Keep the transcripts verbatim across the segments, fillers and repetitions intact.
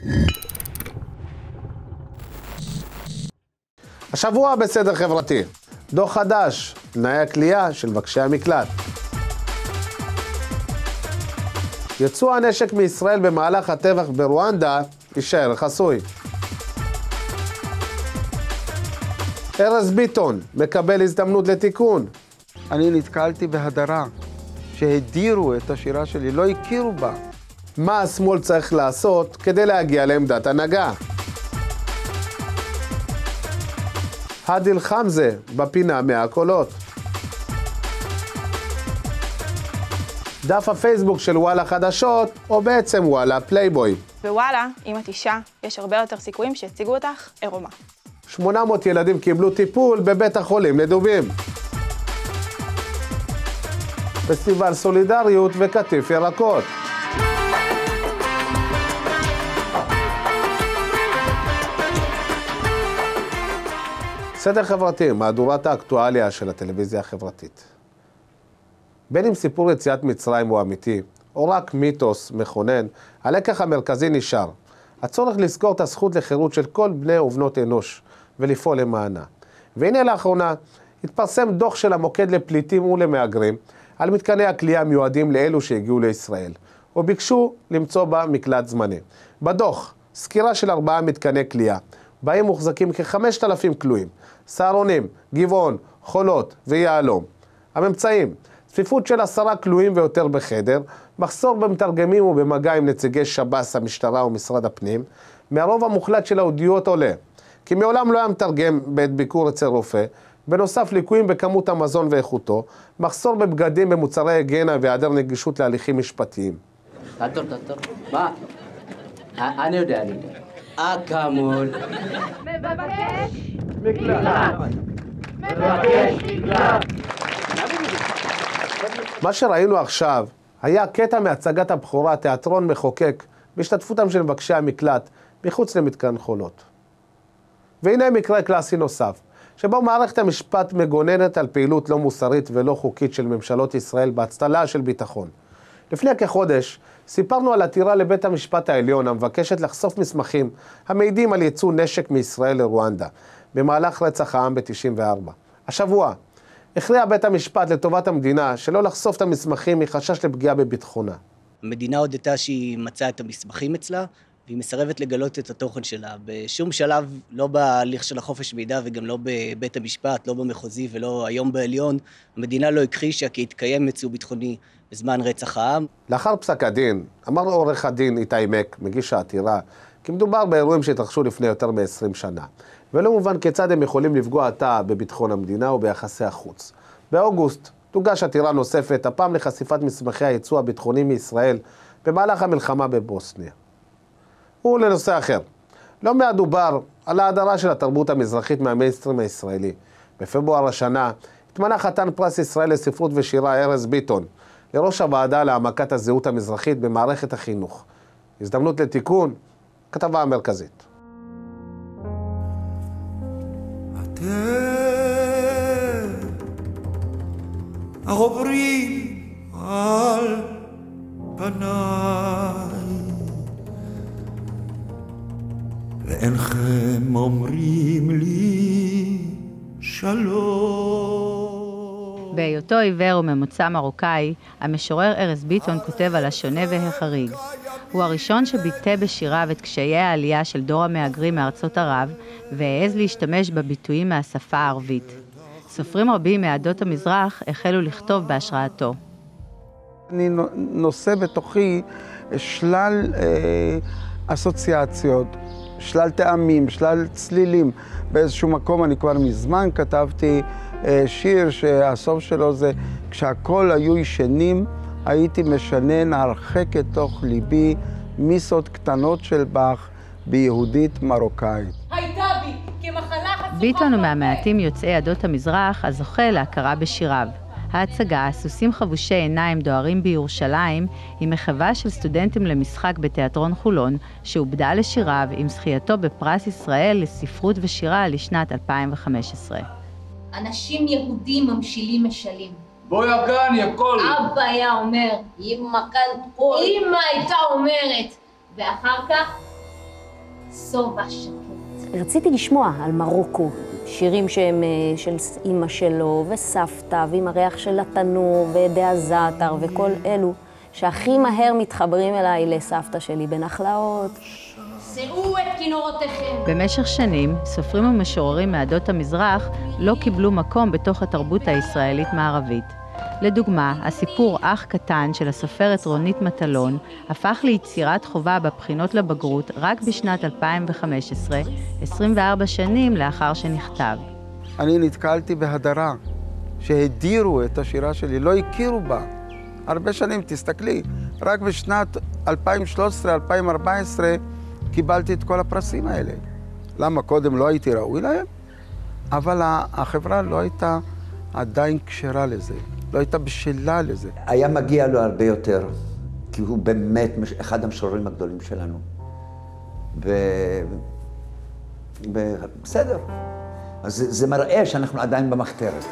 השבוע בסדר חברתי, דוח חדש, תנאי הכליאה של מבקשי המקלט. יצוא הנשק מישראל במהלך הטבח ברואנדה יישאר חסוי. ארז ביטון מקבל הזדמנות לתיקון. אני נתקלתי בהדרה, שהדירו את השירה שלי, לא הכירו בה. מה השמאל צריך לעשות כדי להגיע לעמדת הנהגה? הדיל חמזה בפינה מהקולות. דף הפייסבוק של וואלה חדשות, או בעצם וואלה פלייבוי. בוואלה, אם את אישה, יש הרבה יותר סיכויים שיציגו אותך עירומה. שמונה מאות ילדים קיבלו טיפול בבית החולים לדובים. פסטיבל סולידריות וקטיף ירקות. סדר חברתי, מהדורת האקטואליה של הטלוויזיה החברתית. בין אם סיפור יציאת מצרים הוא אמיתי, או רק מיתוס מכונן, הלקח המרכזי נשאר. הצורך לזכור את הזכות לחירות של כל בני ובנות אנוש, ולפעול למענה. והנה לאחרונה, התפרסם דוח של המוקד לפליטים ולמהגרים, על מתקני הכליאה המיועדים לאלו שהגיעו לישראל, וביקשו למצוא בה מקלט זמני. בדוח, סקירה של ארבעה מתקני כליאה, בהם מוחזקים כ-חמשת אלפים כלואים, סהרונים, גבעון, חולות ויעלום. הממצאים, צפיפות של עשרה כלואים ויותר בחדר, מחסור במתרגמים ובמגע עם נציגי שב"ס, המשטרה ומשרד הפנים. מהרוב המוחלט של העדויות עולה, כי מעולם לא היה מתרגם בעת ביקור אצל רופא, בנוסף ליקויים בכמות המזון ואיכותו, מחסור בבגדים במוצרי היגיינה והיעדר נגישות להליכים משפטיים. תעתור, תעתור. מה? אני יודע, אני יודע. אקמול. מבקש מקלט. מבקש מקלט. מה שראינו עכשיו היה קטע מהצגת הבכורה, תיאטרון מחוקק, בהשתתפותם של מבקשי המקלט, מחוץ למתקן חולות. והנה מקרה קלאסי נוסף, שבו מערכת המשפט מגוננת על פעילות לא מוסרית ולא חוקית של ממשלות ישראל בהצטלה של ביטחון. לפני כחודש סיפרנו על עתירה לבית המשפט העליון המבקשת לחשוף מסמכים המעידים על ייצוא נשק מישראל לרואנדה, במהלך רצח העם ב-תשעים וארבע. השבוע הכריע בית המשפט לטובת המדינה שלא לחשוף את המסמכים מחשש לפגיעה בביטחונה. המדינה הודתה שהיא מצאה את המסמכים אצלה, והיא מסרבת לגלות את התוכן שלה. בשום שלב, לא בהליך של החופש מידע וגם לא בבית המשפט, לא במחוזי ולא היום בעליון, המדינה לא הכחישה כי התקיים ייצוא ביטחוני בזמן רצח העם. לאחר פסק הדין, אמר עורך הדין איתי מק, מגיש העתירה, כי מדובר באירועים שהתרחשו לפני יותר מ-עשרים שנה, ולא מובן כיצד הם יכולים לפגוע עתה בביטחון המדינה וביחסי החוץ. באוגוסט תוגש עתירה נוספת, הפעם לחשיפת מסמכי הייצוא הביטחוני מישראל במהלך המלחמה בבוסניה. ולנושא אחר, לא מעט דובר על ההדרה של התרבות המזרחית מהמיינסטרים הישראלי. בפברואר השנה התמנה חתן פרס ישראל לספרות ושירה ארז ביטון לראש הוועדה להעמקת הזהות המזרחית במערכת החינוך. הזדמנות לתיקון, כתבה המרכזית. אתם העוברים על פניי ואינכם אומרים לי שלום. בהיותו עיוור וממוצא מרוקאי, המשורר ארז ביטון כותב על השונה והחריג. הוא הראשון שביטא בשיריו את קשיי העלייה של דור המהגרים מארצות ערב, והעז להשתמש בביטויים מהשפה הערבית. סופרים רבים מעדות המזרח החלו לכתוב בהשראתו. אני נושא בתוכי שלל אה, אסוציאציות, שלל טעמים, שלל צלילים. באיזשהו מקום אני כבר מזמן כתבתי אה, שיר שהסוף שלו זה כשהכל היו ישנים, הייתי משנן הרחק את תוך ליבי מיסות קטנות של בח ביהודית מרוקאית. הייתה בי כמחלה חשוכה. ביטון הוא מהמעטים יוצאי עדות המזרח הזוכה להכרה בשיריו. ההצגה, סוסים חבושי עיניים דוהרים בירושלים, היא מחווה של סטודנטים למשחק בתיאטרון חולון, שעובדה לשיריו עם זכייתו בפרס ישראל לספרות ושירה לשנת אלפיים וחמש עשרה. אנשים יהודים ממשילים משלים. בוא יגן יכל. אבא היה אומר, אמא כאן פה. אמא הייתה אומרת. ואחר כך, שובע שקט. רציתי לשמוע על מרוקו, שירים שהם של אמא שלו וסבתא ועם הריח של התנור ועדי הזעתר וכל אלו שהכי מהר מתחברים אליי לסבתא שלי בנחלאות. שאו את כינורותיכם. במשך שנים, סופרים ומשוררים מעדות המזרח לא קיבלו מקום בתוך התרבות הישראלית-מערבית. לדוגמה, הסיפור אח קטן של הסופרת רונית מטלון הפך ליצירת חובה בבחינות לבגרות רק בשנת אלפיים וחמש עשרה, עשרים וארבע שנים לאחר שנכתב. אני נתקלתי בהדרה, שהדירו את השירה שלי, לא הכירו בה. הרבה שנים, תסתכלי, רק בשנת אלפיים ושלוש עשרה אלפיים וארבע עשרה קיבלתי את כל הפרסים האלה. למה? קודם לא הייתי ראוי להם, אבל החברה לא הייתה עדיין כשרה לזה. לא הייתה בשלה לזה. היה מגיע לו הרבה יותר, כי הוא באמת אחד המשוררים הגדולים שלנו. ו... בסדר. אז זה, זה מראה שאנחנו עדיין במחתרת.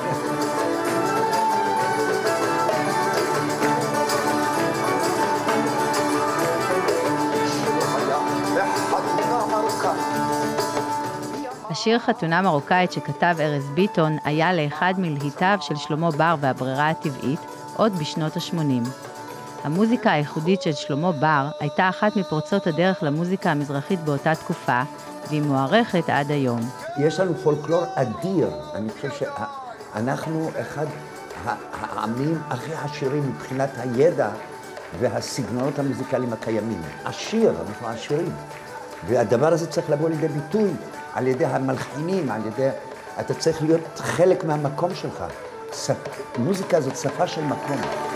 השיר חתונה מרוקאית שכתב ארז ביטון היה לאחד מלהיטיו של שלמה בר והברירה הטבעית עוד בשנות ה-שמונים. המוזיקה הייחודית של שלמה בר הייתה אחת מפורצות הדרך למוזיקה המזרחית באותה תקופה, והיא מוערכת עד היום. יש לנו פולקלור אדיר. אני חושב שאנחנו אחד העמים הכי עשירים מבחינת הידע והסגנונות המוזיקליים הקיימים. עשיר, אנחנו עשירים. והדבר הזה צריך לבוא לידי ביטוי על ידי המלחינים, על ידי... אתה צריך להיות חלק מהמקום שלך. מוזיקה זאת שפה של מקום.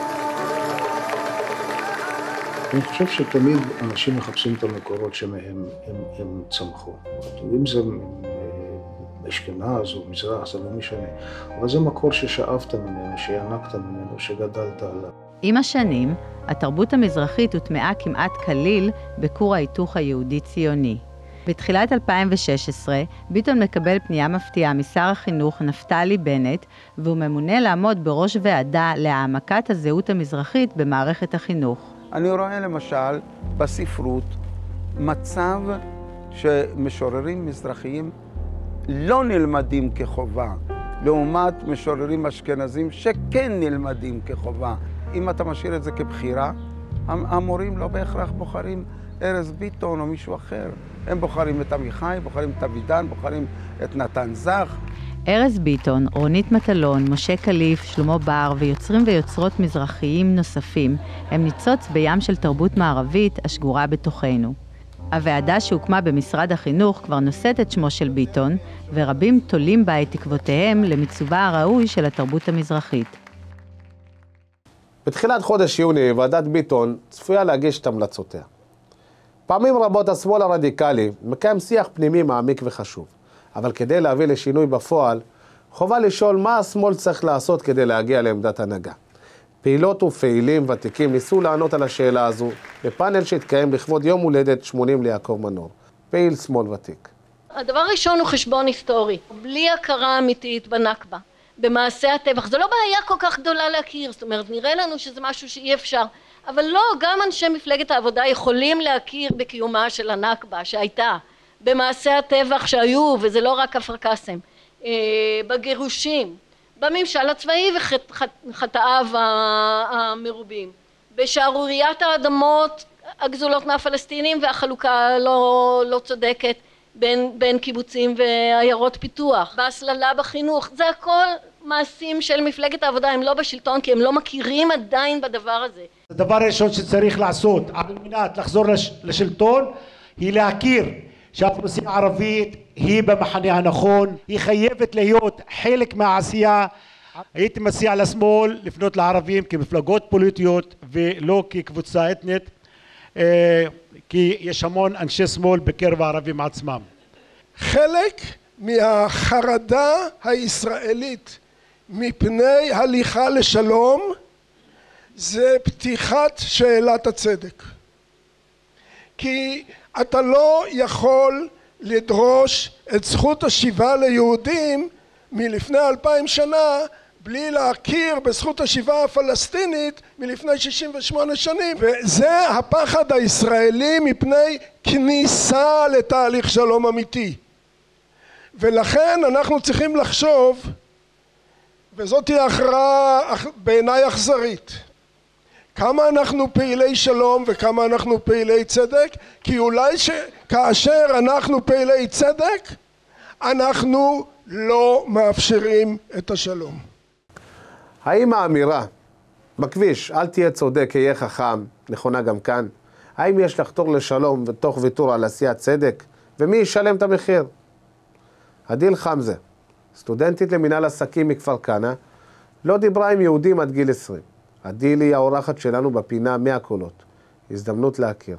אני חושב שתמיד אנשים מחפשים את המקורות שמהם הם, הם צמחו. אם זה אשכנז או מזרח, זה לא משנה. אבל זה מקור ששאבת ממנו, שינקת ממנו, שגדלת עליו. עם השנים, התרבות המזרחית הוטמעה כמעט כליל בכור ההיתוך היהודי-ציוני. בתחילת אלפיים ושש עשרה, ביטון מקבל פנייה מפתיעה משר החינוך נפתלי בנט, והוא ממונה לעמוד בראש ועדה להעמקת הזהות המזרחית במערכת החינוך. אני רואה למשל בספרות מצב שמשוררים מזרחיים לא נלמדים כחובה, לעומת משוררים אשכנזים שכן נלמדים כחובה. אם אתה משאיר את זה כבחירה, המורים לא בהכרח בוחרים ארז ביטון או מישהו אחר. הם בוחרים את עמיחי, בוחרים את אבידן, בוחרים את נתן זך. ארז ביטון, רונית מטלון, משה קליף, שלמה בר ויוצרים ויוצרות מזרחיים נוספים הם ניצוץ בים של תרבות מערבית השגורה בתוכנו. הוועדה שהוקמה במשרד החינוך כבר נושאת את שמו של ביטון, ורבים תולים בה את תקוותיהם למיצובה הראוי של התרבות המזרחית. בתחילת חודש יוני, ועדת ביטון צפויה להגיש את המלצותיה. פעמים רבות השמאל הרדיקלי מקיים שיח פנימי מעמיק וחשוב, אבל כדי להביא לשינוי בפועל, חובה לשאול מה השמאל צריך לעשות כדי להגיע לעמדת הנהגה. פעילות ופעילים ותיקים ניסו לענות על השאלה הזו בפאנל שהתקיים לכבוד יום הולדת שמונים ליעקב מנור, פעיל שמאל ותיק. הדבר הראשון הוא חשבון היסטורי, בלי הכרה אמיתית בנכבה, במעשה הטבח. זו לא בעיה כל כך גדולה להכיר, זאת אומרת, נראה לנו שזה משהו שאי אפשר, אבל לא, גם אנשי מפלגת העבודה יכולים להכיר בקיומה של הנכבה שהייתה, במעשה הטבח שהיו, וזה לא רק כפר קאסם, בגירושים, בממשל הצבאי וחטאיו המרובים, בשערוריית האדמות הגזולות מהפלסטינים והחלוקה לא, לא צודקת בין, בין קיבוצים ועיירות פיתוח, בהסללה בחינוך, זה הכל מעשים של מפלגת העבודה, הם לא בשלטון כי הם לא מכירים עדיין בדבר הזה. הדבר הראשון שצריך לעשות על מנת לחזור לש, לשלטון היא להכיר שהאוכלוסייה הערבית היא במחנה הנכון, היא חייבת להיות חלק מהעשייה. הייתי מציע לשמאל לפנות לערבים כמפלגות פוליטיות ולא כקבוצה אתנית, כי יש המון אנשי שמאל בקרב הערבים עצמם. חלק מהחרדה הישראלית מפני הליכה לשלום זה פתיחת שאלת הצדק. כי אתה לא יכול לדרוש את זכות השיבה ליהודים מלפני אלפיים שנה בלי להכיר בזכות השיבה הפלסטינית מלפני שישים ושמונה שנים. וזה הפחד הישראלי מפני כניסה לתהליך שלום אמיתי. ולכן אנחנו צריכים לחשוב, וזאת היא הכרעה בעיניי אכזרית, כמה אנחנו פעילי שלום וכמה אנחנו פעילי צדק, כי אולי שכאשר אנחנו פעילי צדק, אנחנו לא מאפשרים את השלום. האם האמירה בכביש, אל תהיה צודק, יהיה חכם, נכונה גם כאן? האם יש לחתור לשלום ותוך ויתור על עשיית צדק? ומי ישלם את המחיר? הדיל חמזה, סטודנטית למינהל עסקים מכפר כנא, לא דיברה עם יהודים עד גיל עשרים. הדיל היא האורחת שלנו בפינה מאה קולות. הזדמנות להכיר.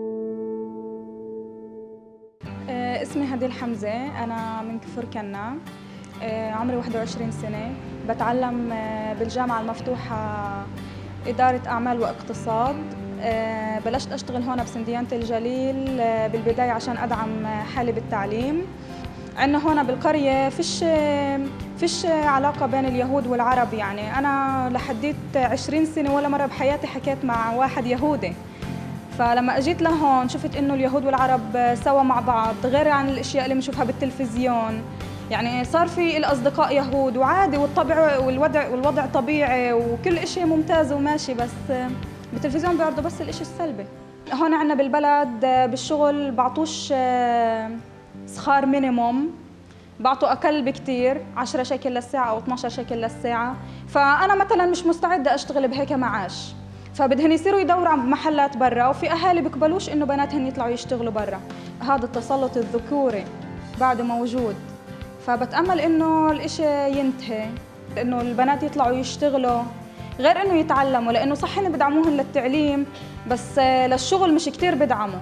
اسمي هديل حمزة، أنا من كفر كنا، عمري واحد وعشرين سنة، بتعلم بالجامعة المفتوحة إدارة أعمال واقتصاد. بلشت أشتغل هون بسنديانة الجليل بالبداية عشان أدعم حالي بالتعليم. عندنا هون بالقرية فيش فيش علاقة بين اليهود والعرب، يعني أنا لحديت عشرين سنة ولا مرة بحياتي حكيت مع واحد يهودي. فلما اجيت لهون شفت انه اليهود والعرب سوا مع بعض، غير عن الاشياء اللي بنشوفها بالتلفزيون. يعني صار في الاصدقاء يهود وعادي، والطبع والوضع والوضع طبيعي وكل شيء ممتاز وماشي، بس بالتلفزيون بيعرضوا بس الاشي السلبي. هون عندنا بالبلد بالشغل بعطوش سخار مينيموم، بعطوا اقل بكتير، عشرة شيكل للساعه او اثنعش شيكل للساعه. فانا مثلا مش مستعده اشتغل بهيك معاش، فبدهن يصيروا يدوروا عن محلات برا، وفي اهالي بيقبلوش انه بناتهن يطلعوا يشتغلوا برا. هذا التسلط الذكوري بعده موجود، فبتامل انه الاشي ينتهي، انه البنات يطلعوا يشتغلوا غير انه يتعلموا، لانه صح هن بدعموهن للتعليم بس للشغل مش كتير بدعموا.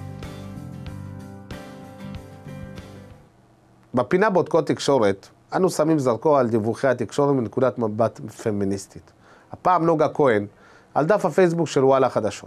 בפינה בודקות תקשורת, אנו שמים זרקור על דיווחי התקשורת מנקודת מבט פמיניסטית. הפעם נוגה כהן, על דף הפייסבוק של וואלה חדשות.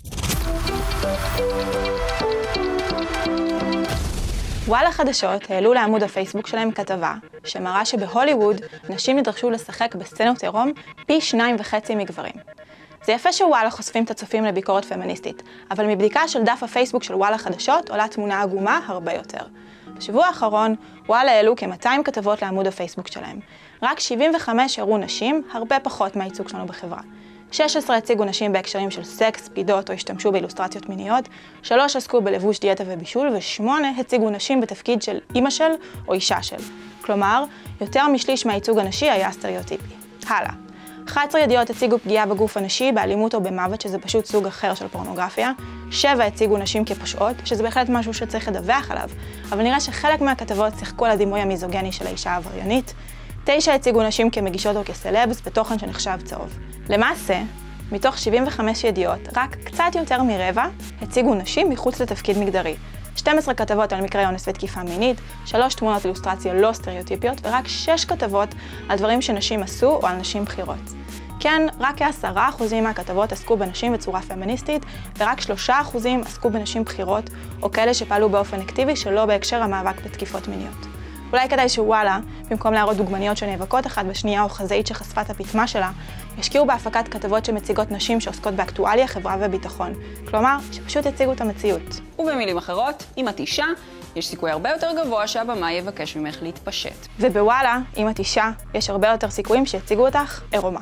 וואלה חדשות העלו לעמוד הפייסבוק שלהם כתבה שמראה שבהוליווד נשים נדרשו לשחק בסצנות עירום פי שניים וחצי מגברים. זה יפה שוואלה חושפים את הצופים לביקורת פמיניסטית, אבל מבדיקה של דף הפייסבוק של וואלה חדשות עולה תמונה עגומה הרבה יותר. בשבוע האחרון וואלה העלו כ-מאתיים כתבות לעמוד הפייסבוק שלהם. רק שבעים וחמש הראו נשים, הרבה פחות מהייצוג שלנו בחברה. שש עשרה הציגו נשים בהקשרים של סקס, פידות או השתמשו באילוסטרציות מיניות, שלוש עסקו בלבוש דיאטה ובישול, ושמונה הציגו נשים בתפקיד של אמא של או אישה של. כלומר, יותר משליש מהייצוג הנשי היה סטריאוטיפי. הלאה. אחת עשרה ידיעות הציגו פגיעה בגוף הנשי, באלימות או במוות, שזה פשוט סוג אחר של פורנוגרפיה. שבע הציגו נשים כפושעות, שזה בהחלט משהו שצריך לדווח עליו, אבל נראה שחלק מהכתבות שיחקו על הדימוי המיזוגני של האישה העבריינית. תשע הציגו נשים כמגישות או כסלבס בתוכן שנחשב צהוב. למעשה, מתוך שבעים וחמש ידיעות, רק קצת יותר מרבע הציגו נשים מחוץ לתפקיד מגדרי. שתים עשרה כתבות על מקרי אונס ותקיפה מינית, שלוש תמונות אילוסטרציה לא סטריאוטיפיות, ורק שש כתבות על דברים שנשים עשו או על נשים בחירות. כן, רק כ-עשרה אחוזים מהכתבות עסקו בנשים בצורה פמיניסטית, ורק שלושה אחוזים עסקו בנשים בחירות, או כאלה שפעלו באופן אקטיבי שלא בהקשר המאבק בתקיפות מיניות. אולי כדאי שוואלה, במקום להראות דוגמניות שנאבקות אחת בשנייה או חזאית שחשפה את הפתמה שלה, ישקיעו בהפקת כתבות שמציגות נשים שעוסקות באקטואליה, חברה וביטחון. כלומר, שפשוט יציגו את המציאות. ובמילים אחרות, אם את אישה, יש סיכוי הרבה יותר גבוה שהבמה יבקש ממך להתפשט. ובוואלה, אם את אישה, יש הרבה יותר סיכויים שיציגו אותך עירומה.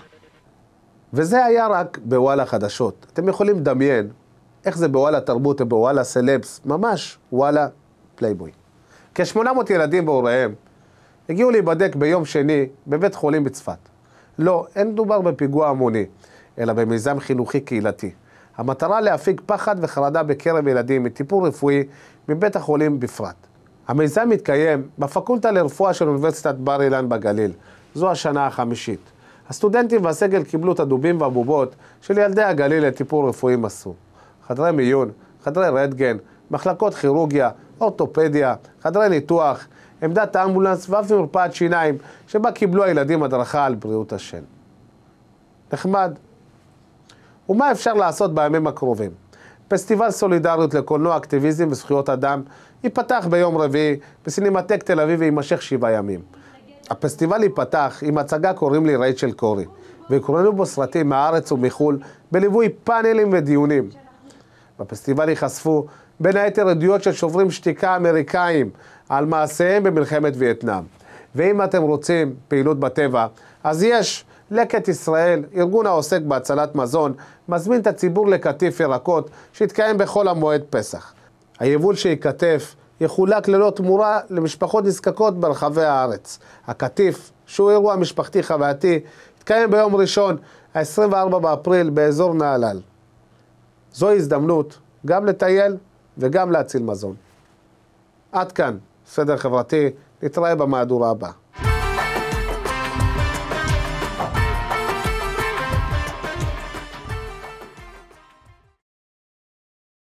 וזה היה רק בוואלה חדשות. אתם יכולים לדמיין איך זה בוואלה תרבות ובוואלה סלבס, ממש וואלה פלייבוי. כ-שמונה מאות ילדים בהוריהם הגיעו להיבדק ביום שני בבית חולים בצפת. לא, אין דובר בפיגוע המוני, אלא במיזם חינוכי קהילתי. המטרה להפיג פחד וחרדה בקרב ילדים מטיפול רפואי מבית החולים בפרט. המיזם מתקיים בפקולטה לרפואה של אוניברסיטת בר אילן בגליל. זו השנה החמישית. הסטודנטים והסגל קיבלו את הדובים והבובות של ילדי הגליל לטיפול רפואי מסור. חדרי מיון, חדרי רנטגן, מחלקות כירורגיה, אורתופדיה, חדרי ניתוח, עמדת האמבולנס ואף מרפאת שיניים שבה קיבלו הילדים הדרכה על בריאות השן. נחמד. ומה אפשר לעשות בימים הקרובים? פסטיבל סולידריות לקולנוע, אקטיביזם וזכויות אדם ייפתח ביום רביעי בסינמטק תל אביב ויימשך שבעה ימים. הפסטיבל ייפתח עם הצגה קוראים לי רייצ'ל קורי, וקוראים בו סרטים מהארץ ומחול בליווי פאנלים ודיונים. בפסטיבל ייחשפו בין היתר עדויות של שוברים שתיקה אמריקאים על מעשיהם במלחמת וייטנאם. ואם אתם רוצים פעילות בטבע, אז יש לקט ישראל, ארגון העוסק בהצלת מזון, מזמין את הציבור לקטיף ירקות שהתקיים בחול המועד פסח. היבול שייכתף יחולק ללא תמורה למשפחות נזקקות ברחבי הארץ. הקטיף, שהוא אירוע משפחתי חווייתי, התקיים ביום ראשון, ה-עשרים וארבעה באפריל, באזור נהלל. זו הזדמנות גם לטייל וגם להציל מזון. עד כאן, סדר חברתי, נתראה במהדורה הבאה.